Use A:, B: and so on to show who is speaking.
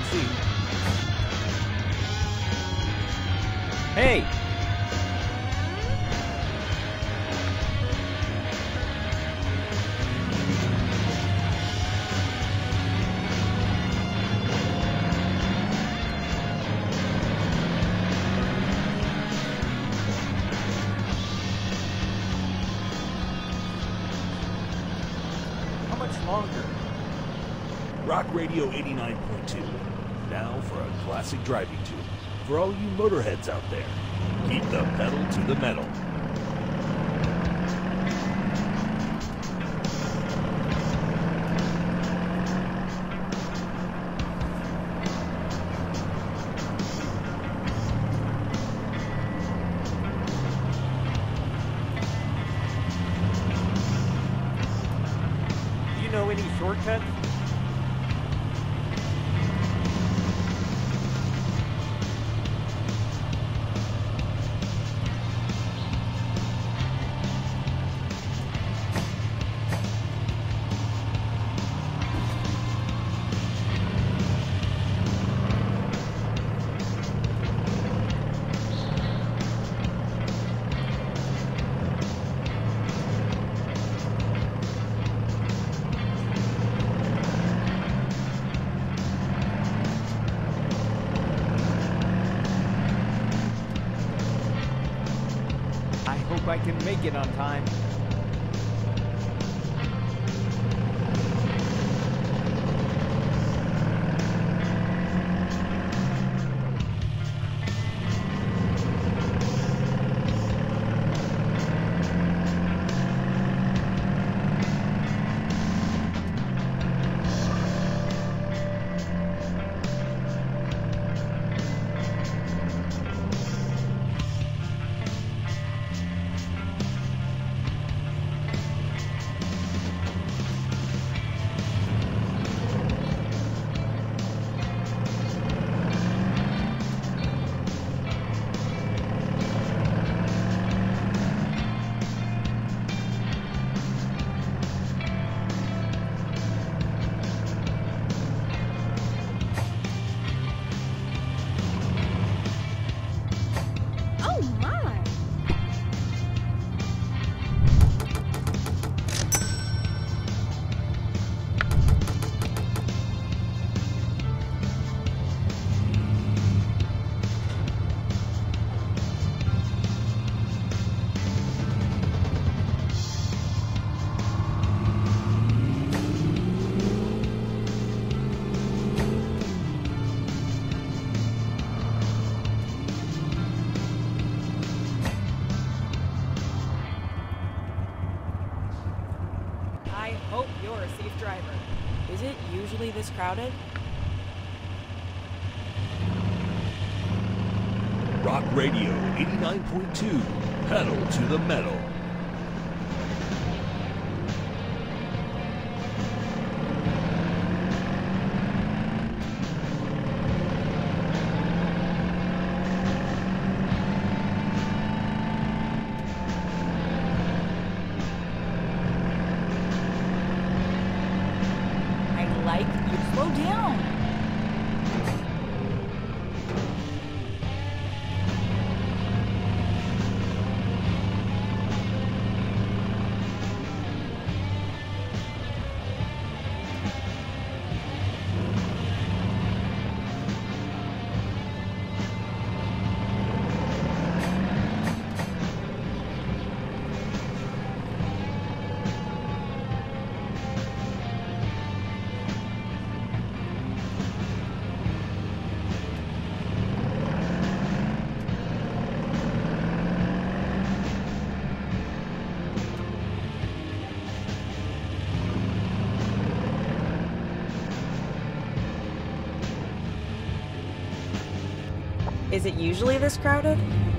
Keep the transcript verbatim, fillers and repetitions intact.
A: seat. Hey! How much longer?
B: Rock Radio eighty-nine point two. Now for a classic driving tune. For all you motorheads out there, keep the pedal to the metal.
A: Do you know any shortcuts? I hope I can make it on time.
C: Oh my!
D: I hope you're a safe driver. Is it usually this crowded?
B: Rock Radio eighty-nine point two. Pedal to the metal.
D: I like you. Slow down. Is it usually this crowded?